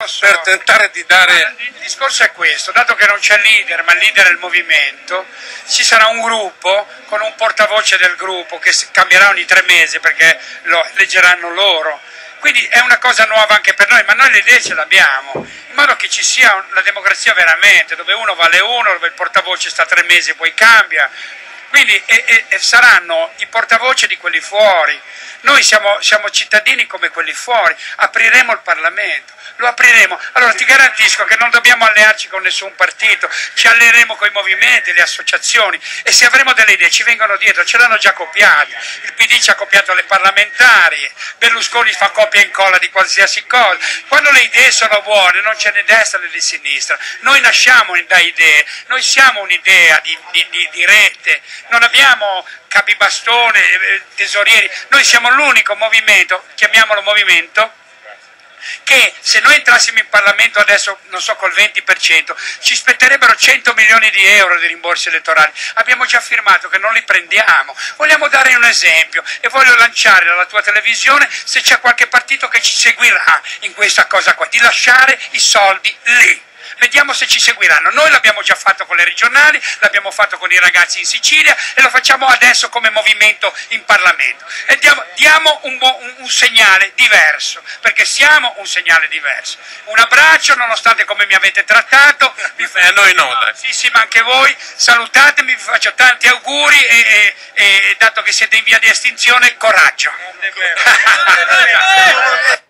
per tentare di dare... Il discorso è questo, dato che non c'è leader, ma il leader è il movimento, ci sarà un gruppo con un portavoce del gruppo che cambierà ogni 3 mesi perché lo eleggeranno loro. Quindi è una cosa nuova anche per noi, ma noi le idee ce l'abbiamo, in modo che ci sia la democrazia veramente, dove uno vale uno, dove il portavoce sta 3 mesi e poi cambia. Quindi saranno i portavoce di quelli fuori. Noi siamo cittadini come quelli fuori, apriremo il Parlamento, lo apriremo. Allora ti garantisco che non dobbiamo allearci con nessun partito, ci alleeremo con i movimenti, le associazioni, e se avremo delle idee ci vengono dietro, ce l'hanno già copiate. Il PD ci ha copiato le parlamentari, Berlusconi fa copia e incolla di qualsiasi cosa. Quando le idee sono buone non c'è né destra né di sinistra, noi nasciamo da idee, noi siamo un'idea di rete, non abbiamo capibastone, tesorieri, noi siamo l'unico movimento, chiamiamolo movimento, che se noi entrassimo in Parlamento adesso, non so, col 20%, ci spetterebbero 100 milioni di euro di rimborsi elettorali. Abbiamo già firmato che non li prendiamo. Vogliamo dare un esempio e voglio lanciare dalla tua televisione, se c'è qualche partito che ci seguirà in questa cosa qua, di lasciare i soldi lì. Vediamo se ci seguiranno. Noi l'abbiamo già fatto con le regionali, l'abbiamo fatto con i ragazzi in Sicilia e lo facciamo adesso come movimento in Parlamento. E diamo un segnale diverso, perché siamo un segnale diverso. Un abbraccio, nonostante come mi avete trattato. A noi no, dai. Sì, ma anche voi. Salutatemi, vi faccio tanti auguri e dato che siete in via di estinzione, coraggio.